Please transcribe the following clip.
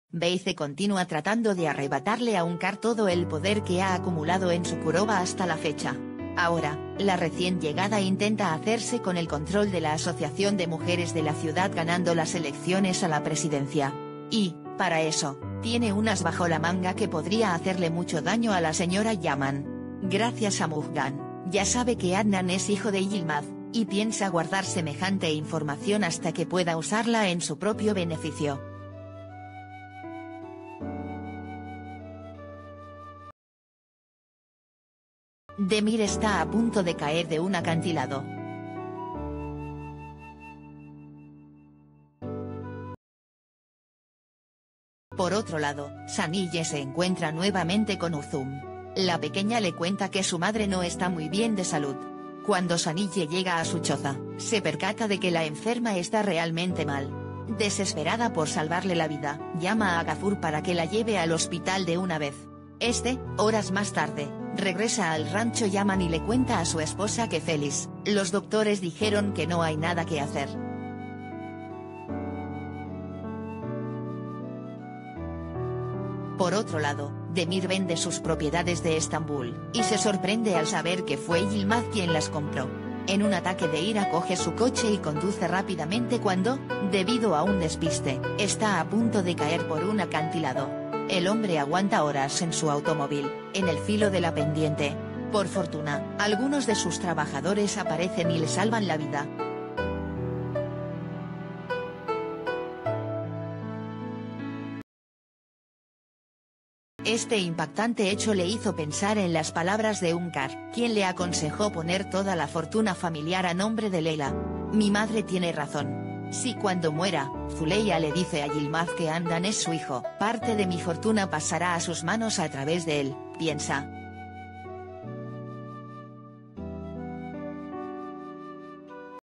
Beice continúa tratando de arrebatarle a Unkar todo el poder que ha acumulado en Çukurova hasta la fecha. Ahora, la recién llegada intenta hacerse con el control de la Asociación de Mujeres de la ciudad ganando las elecciones a la presidencia. Y, para eso, tiene unas bajo la manga que podría hacerle mucho daño a la señora Yaman. Gracias a Mujgan, ya sabe que Adnan es hijo de Yilmaz, y piensa guardar semejante información hasta que pueda usarla en su propio beneficio. Demir está a punto de caer de un acantilado. Por otro lado, Sanille se encuentra nuevamente con Uzum. La pequeña le cuenta que su madre no está muy bien de salud. Cuando Sanille llega a su choza, se percata de que la enferma está realmente mal. Desesperada por salvarle la vida, llama a Gafur para que la lleve al hospital de una vez. Horas más tarde, regresa al rancho Yaman y le cuenta a su esposa que Félix, los doctores dijeron que no hay nada que hacer. Por otro lado, Demir vende sus propiedades de Estambul, y se sorprende al saber que fue Yilmaz quien las compró. En un ataque de ira coge su coche y conduce rápidamente cuando, debido a un despiste, está a punto de caer por un acantilado. El hombre aguanta horas en su automóvil, en el filo de la pendiente. Por fortuna, algunos de sus trabajadores aparecen y le salvan la vida. Este impactante hecho le hizo pensar en las palabras de Unkar, quien le aconsejó poner toda la fortuna familiar a nombre de Leila. Mi madre tiene razón. Si cuando muera, Zuleya le dice a Yilmaz que Adnan es su hijo, parte de mi fortuna pasará a sus manos a través de él, piensa.